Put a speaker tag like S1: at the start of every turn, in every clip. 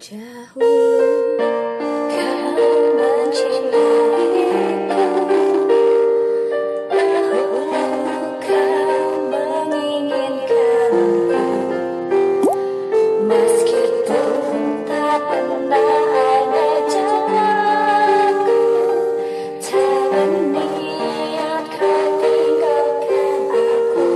S1: Dahulu kau mencintaiku, dahulu kau menginginkanku, meskipun tak pernah ada jalanku, tak berniat kau tinggalkan aku.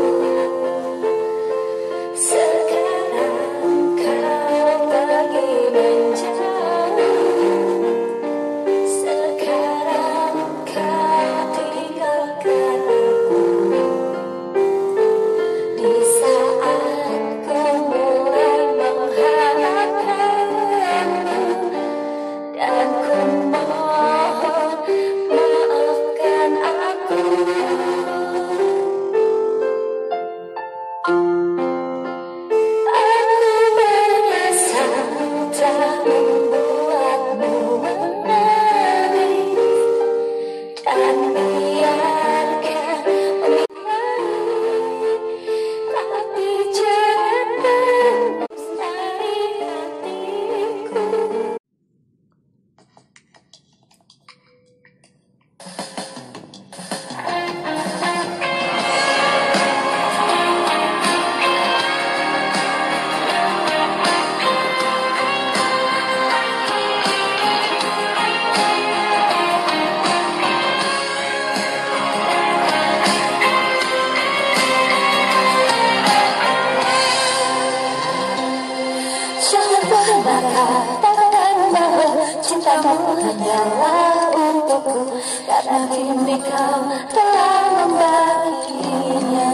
S1: Sekarang kau pergi menjauh, sekarang kau tinggalkan aku. Di saat ku mulai mengharapkanmu, dan ku mohon maafkan aku. Telah membuatmu menangis dan biarkan tapi jangan dari hatiku. Jangan pernah katakan bahwa cintamu hanyalah untukku, karena kini kau telah membaginya.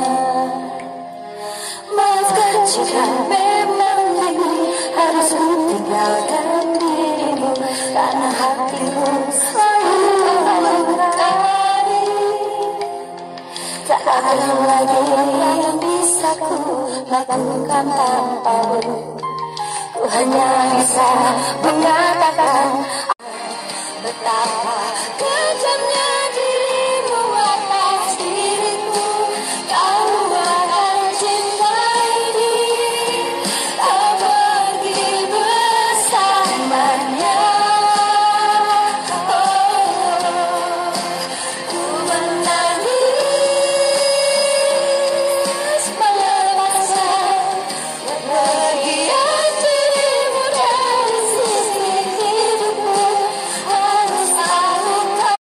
S1: Maafkan jika memang ini harus tinggalkan dirimu, karena hatimu selalu melukai. Tak ada lagi yang bisa ku lakukan tanpamu. Ku hanya bisa mengatakan betapa